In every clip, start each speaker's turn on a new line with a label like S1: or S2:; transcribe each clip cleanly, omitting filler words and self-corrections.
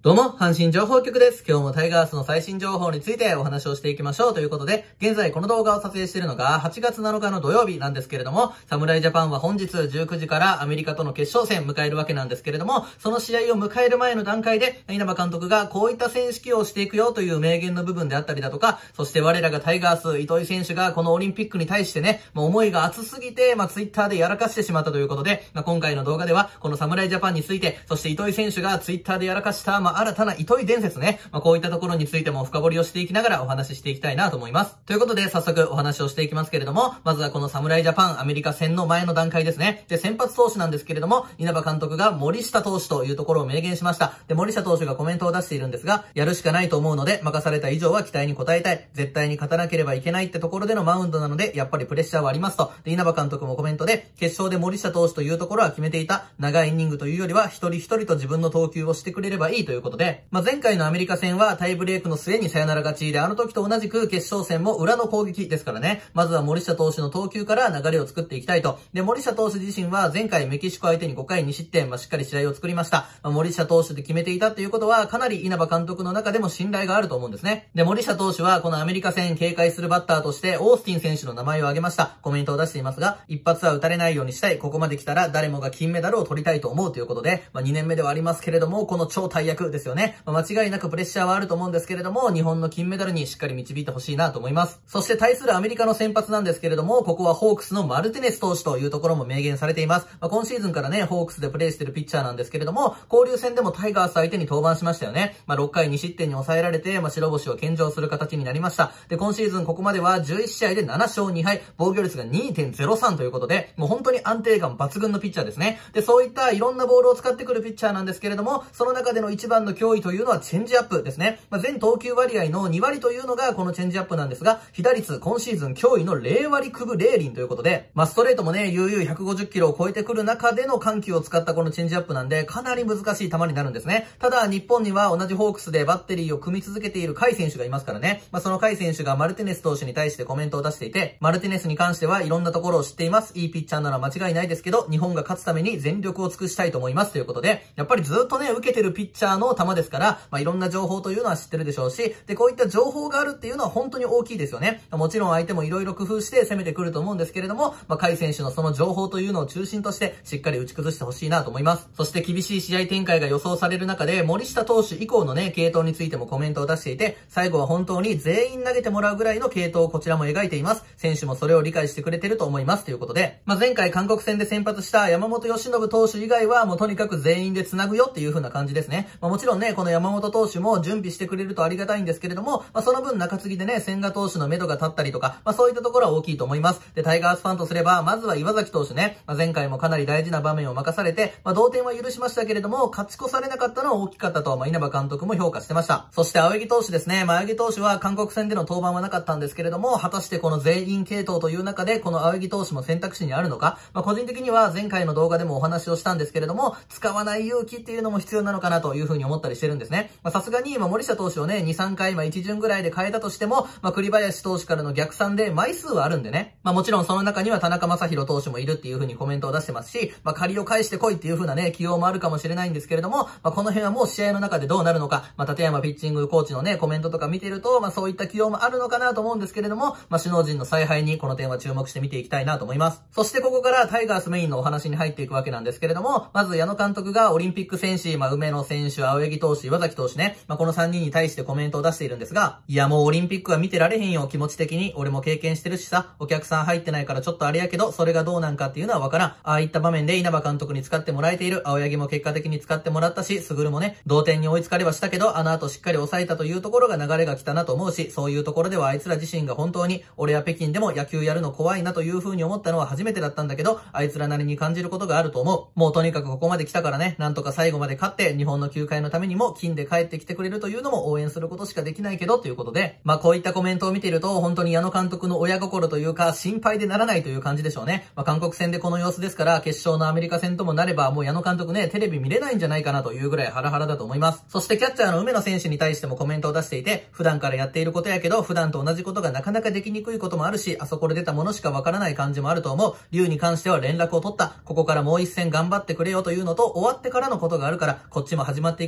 S1: どうも、阪神情報局です。今日もタイガースの最新情報についてお話をしていきましょうということで、現在この動画を撮影しているのが8月7日の土曜日なんですけれども、侍ジャパンは本日19時からアメリカとの決勝戦迎えるわけなんですけれども、その試合を迎える前の段階で、稲葉監督がこういった選手起用をしていくよという明言の部分であったりだとか、そして我らがタイガース、糸井選手がこのオリンピックに対してね、思いが熱すぎて、ツイッターでやらかしてしまったということで、今回の動画ではこの侍ジャパンについて、そして糸井選手がツイッターでやらかした、新たな糸井伝説ね。こういったところについても深掘りをしていきながらお話ししていきたいなと思います。ということで早速お話をしていきますけれども、まずはこの侍ジャパンアメリカ戦の前の段階ですね。で、先発投手なんですけれども、稲葉監督が森下投手というところを明言しました。で、森下投手がコメントを出しているんですが、やるしかないと思うので、任された以上は期待に応えたい。絶対に勝たなければいけないってところでのマウンドなので、やっぱりプレッシャーはありますと。で、稲葉監督もコメントで、決勝で森下投手というところは決めていた。長いイニングというよりは、一人一人と自分の投球をしてくれればいいということで、前回のアメリカ戦はタイブレークの末にサヨナラ勝ちで、あの時と同じく決勝戦も裏の攻撃ですからね。まずは森下投手の投球から流れを作っていきたいと。で、森下投手自身は前回メキシコ相手に5回2失点、しっかり試合を作りました。森下投手で決めていたということは、かなり稲葉監督の中でも信頼があると思うんですね。で、森下投手はこのアメリカ戦警戒するバッターとして、オースティン選手の名前を挙げました。コメントを出していますが、一発は打たれないようにしたい。ここまで来たら誰もが金メダルを取りたいと思うということで、2年目ではありますけれども、この超大役ですよね。間違いなくプレッシャーはあると思うんですけれども、日本の金メダルにしっかり導いてほしいなと思います。そして対するアメリカの先発なんですけれども、ここはホークスのマルティネス投手というところも明言されています。今シーズンからね、ホークスでプレーしているピッチャーなんですけれども、交流戦でもタイガース相手に登板しましたよね。6回2失点に抑えられて、白星を献上する形になりました。で、今シーズンここまでは11試合で7勝2敗、防御率が 2.03 ということで、もう本当に安定感抜群のピッチャーですね。で、そういったいろんなボールを使ってくるピッチャーなんですけれども、その中での一番の脅威というのはチェンジアップですね。全投球割合の2割というのがこのチェンジアップなんですが、被打率今シーズン驚異の0割9分0厘ということで、ストレートもね、悠々150キロを超えてくる中での緩急を使ったこのチェンジアップなんで、かなり難しい球になるんですね。ただ、日本には同じホークスでバッテリーを組み続けている甲斐選手がいますからね。その甲斐選手がマルティネス投手に対してコメントを出していて、マルティネスに関してはいろんなところを知っています。いいピッチャーなら間違いないですけど、日本が勝つために全力を尽くしたいと思いますということで、やっぱりずっとね、受けてるピッチャーの球ですから、いろんな情報というのは知ってるでしょうし、で、こういった情報があるっていうのは本当に大きいですよね。もちろん相手もいろいろ工夫して攻めてくると思うんですけれども、甲斐選手のその情報というのを中心としてしっかり打ち崩してほしいなと思います。そして厳しい試合展開が予想される中で、森下投手以降のね、系統についてもコメントを出していて、最後は本当に全員投げてもらうぐらいの系統をこちらも描いています。選手もそれを理解してくれてると思いますということで、前回韓国戦で先発した山本由伸投手以外はもうとにかく全員で繋ぐよっていう風な感じですね。もちろんね、この山本投手も準備してくれるとありがたいんですけれども、その分中継ぎでね、千賀投手の目処が立ったりとか、そういったところは大きいと思います。で、タイガースファンとすれば、まずは岩崎投手ね、前回もかなり大事な場面を任されて、同点は許しましたけれども、勝ち越されなかったのは大きかったと、稲葉監督も評価してました。そして青柳投手ですね、青柳投手は韓国戦での登板はなかったんですけれども、果たしてこの全員系統という中で、この青柳投手も選択肢にあるのか、個人的には前回の動画でもお話をしたんですけれども、使わない勇気っていうのも必要なのかなというふうに思ったりしてるんですね。さすがに森下投手をね、2、3回、1巡ぐらいで変えたとしても、栗林投手からの逆算で枚数はあるんでね。もちろんその中には田中将大投手もいるっていう風にコメントを出してますし、借りを返してこいっていう風なね、起用もあるかもしれないんですけれども、この辺はもう試合の中でどうなるのか、立山ピッチングコーチのね、コメントとか見てると、そういった起用もあるのかなと思うんですけれども、首脳陣の采配にこの点は注目して見ていきたいなと思います。そしてここからタイガースメインのお話に入っていくわけなんですけれども、まず矢野監督がオリンピック戦士、梅野選手、青柳投手、岩崎投手ね、この3人に対してコメントを出しているんですが、いやもうオリンピックは見てられへんよ、気持ち的に。俺も経験してるしさ、お客さん入ってないからちょっとあれやけど、それがどうなんかっていうのはわからん。ああいった場面で稲葉監督に使ってもらえている、青柳も結果的に使ってもらったし、優もね、同点に追いつかれはしたけど、あの後しっかり抑えたというところが流れが来たなと思うし、そういうところではあいつら自身が本当に、俺は北京でも野球やるの怖いなという風に思ったのは初めてだったんだけど、あいつらなりに感じることがあると思う。もうとにかくここまで来たからね、なんとか最後まで勝って、日本の球界のためにも金で帰ってきてくれるというのも応援することしかできないけどということで、こういったコメントを見ていると、本当に矢野監督の親心というか、心配でならないという感じでしょうね。韓国戦でこの様子ですから、決勝のアメリカ戦ともなれば、もう矢野監督ね、テレビ見れないんじゃないかなというぐらいハラハラだと思います。そしてキャッチャーの梅野選手に対してもコメントを出していて、普段からやっていることやけど、普段と同じことがなかなかできにくいこともあるし、あそこで出たものしかわからない感じもあると思う。龍に関しては連絡を取った。ここからもう一戦頑張ってくれよというのと、終わってからのことがあるから、こっちも始まっていく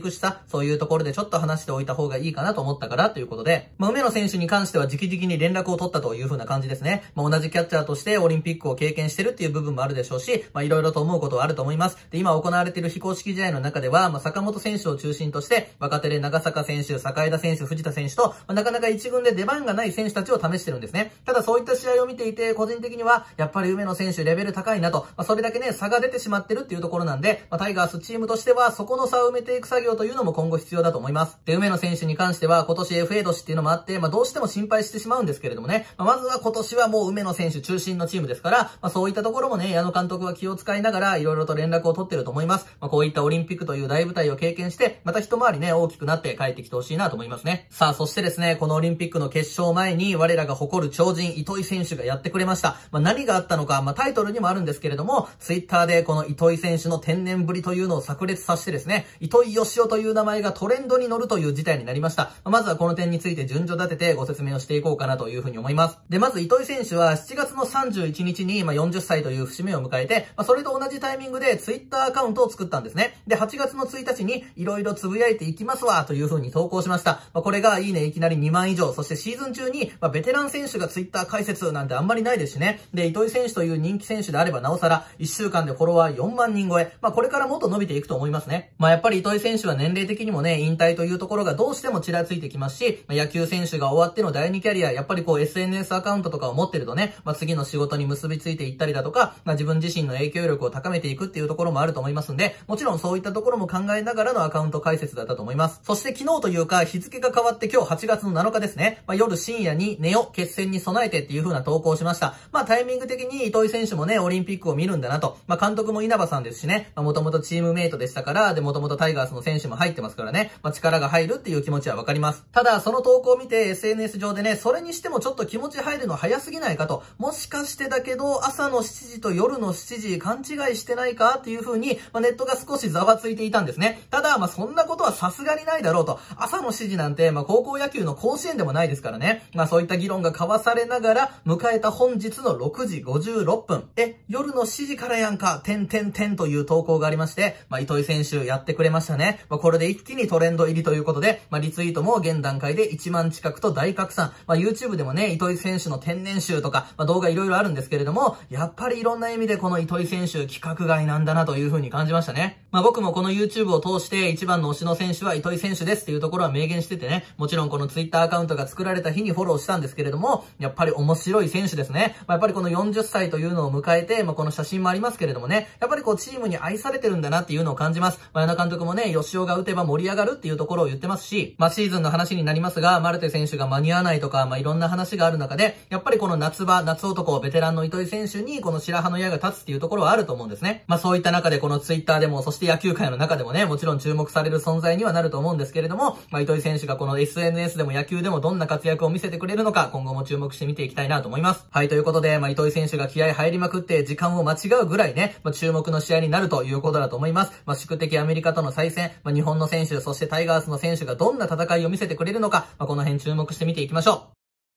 S1: 熟した、そういうところでちょっと話しておいた方がいいかなと思ったからということで、梅野選手に関しては直々に連絡を取ったという風な感じですね。同じキャッチャーとしてオリンピックを経験してるっていう部分もあるでしょうし、いろいろと思うことはあると思います。で、今行われている非公式試合の中では、坂本選手を中心として、若手で長坂選手、坂枝選手、藤田選手と、なかなか一軍で出番がない選手たちを試してるんですね。ただそういった試合を見ていて、個人的には、やっぱり梅野選手レベル高いなと、それだけね、差が出てしまってるっていうところなんで、タイガースチームとしては、そこの差を埋めていく作業というのも今後必要だと思います。で、梅野選手に関しては、今年 FA 年っていうのもあって、どうしても心配してしまうんですけれどもね、まずは今年はもう梅野選手中心のチームですから、そういったところもね、矢野監督は気を使いながら、いろいろと連絡を取ってると思います。こういったオリンピックという大舞台を経験して、また一回りね、大きくなって帰ってきてほしいなと思いますね。さあ、そしてですね、このオリンピックの決勝前に、我らが誇る超人、糸井選手がやってくれました。何があったのか、タイトルにもあるんですけれども、ツイッターでこの糸井選手の天然ぶりというのを炸裂させてですね、糸井義雄という名前がトレンドに乗るという事態になりました。まずはこの点について順序立ててご説明をしていこうかなというふうに思います。で、まず糸井選手は7月の31日に40歳という節目を迎えて、それと同じタイミングでツイッターアカウントを作ったんですね。で、8月の1日にいろいろつぶやいていきますわというふうに投稿しました。これがいいねいきなり2万以上、そしてシーズン中にベテラン選手がツイッター解説なんてあんまりないですしね。で、糸井選手という人気選手であればなおさら1週間でフォロワー4万人超え。これからもっと伸びていくと思いますね。やっぱり糸井選手は年齢的にもね、引退というところがどうしてもちらついてきますし、野球選手が終わっての第2キャリア、やっぱりSNS アカウントとかを持ってるとね、次の仕事に結びついていったりだとか、自分自身の影響力を高めていくっていうところもあると思いますんで、もちろんそういったところも考えながらのアカウント解説だったと思います。そして昨日というか日付が変わって今日8月の7日ですね、夜深夜に寝よ、決戦に備えてっていう風な投稿をしました。タイミング的に糸井選手もね、オリンピックを見るんだなと、監督も稲葉さんですしね、もともとチームメイトでしたから、で、もともとタイガースの選手も入ってますからね、力が入るっていう気持ちはわかります。ただ、その投稿を見て SNS 上でね、それにしてもちょっと気持ち入るの早すぎないかと、もしかしてだけど、朝の7時と夜の7時勘違いしてないかっていう風に、ネットが少しざわついていたんですね。ただ、そんなことはさすがにないだろうと。朝の7時なんて、高校野球の甲子園でもないですからね。そういった議論が交わされながら、迎えた本日の6時56分。夜の7時からやんか、という投稿がありまして、糸井選手やってくれましたね。これで一気にトレンド入りということで、リツイートも現段階で1万近くと大拡散。YouTube でもね、糸井選手の天然集とか、動画いろいろあるんですけれども、やっぱりいろんな意味でこの糸井選手規格外なんだなという風に感じましたね。僕もこの YouTube を通して一番の推しの選手は糸井選手ですっていうところは明言しててね、もちろんこの Twitter アカウントが作られた日にフォローしたんですけれども、やっぱり面白い選手ですね。やっぱりこの40歳というのを迎えて、この写真もありますけれどもね、やっぱりチームに愛されてるんだなっていうのを感じます。矢野監督もね、吉尾が打てば盛り上がるっていうところを言ってますし、シーズンの話になりますが、マルテ選手が間に合わないとか、いろんな話がある中で、やっぱりこの夏男、ベテランの糸井選手にこの白羽の矢が立つっていうところはあると思うんですね。そういった中でこの Twitter でも、そして野球界の中でもね、もちろん注目される存在にはなると思うんですけれども、糸井選手がこの SNS でも野球でもどんな活躍を見せてくれるのか、今後も注目して見ていきたいなと思います。はい、ということで、糸井選手が気合入りまくって時間を間違うぐらいね、注目の試合になるということだと思います。宿敵アメリカとの再戦、日本の選手、そしてタイガースの選手がどんな戦いを見せてくれるのか、この辺注目して見ていきましょう。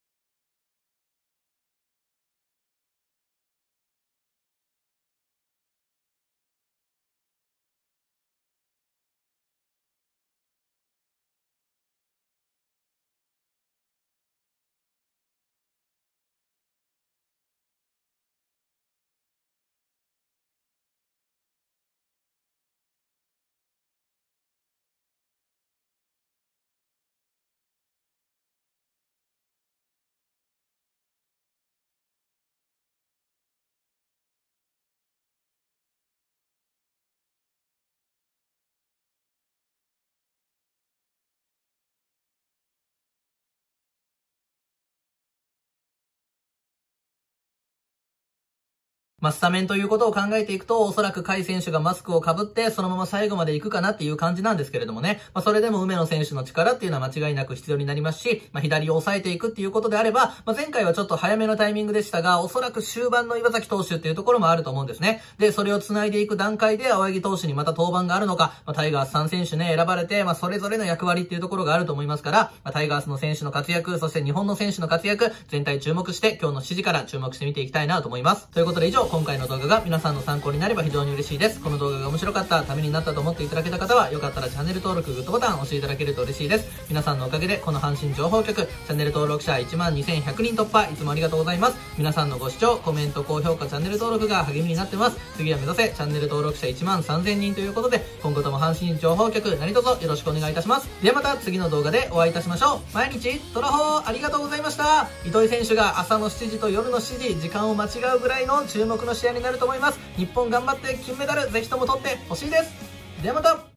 S1: スタメンということを考えていくと、おそらく甲斐選手がマスクを被って、そのまま最後まで行くかなっていう感じなんですけれどもね。それでも梅野選手の力っていうのは間違いなく必要になりますし、左を抑えていくっていうことであれば、前回はちょっと早めのタイミングでしたが、おそらく終盤の岩崎投手っていうところもあると思うんですね。で、それを繋いでいく段階で、青柳投手にまた登板があるのか、タイガース3選手ね、選ばれて、それぞれの役割っていうところがあると思いますから、タイガースの選手の活躍、そして日本の選手の活躍、全体注目して、今日の7時から注目して見ていきたいなと思います。ということで以上、 今回の動画が皆さんの参考になれば非常に嬉しいです。この動画が面白かった、ためになったと思っていただけた方は、よかったらチャンネル登録、グッドボタン押していただけると嬉しいです。皆さんのおかげでこの阪神情報局、チャンネル登録者12,100人突破、いつもありがとうございます。皆さんのご視聴、コメント、高評価、チャンネル登録が励みになってます。次は目指せチャンネル登録者13,000人ということで、今後とも阪神情報局何卒よろしくお願いいたします。ではまた次の動画でお会いいたしましょう。毎日トラホーありがとうございました。糸井選手が朝の7時と夜の7時、時間を間違うぐらいの注目の試合になると思います。日本頑張って金メダルぜひとも取ってほしいです。ではまた。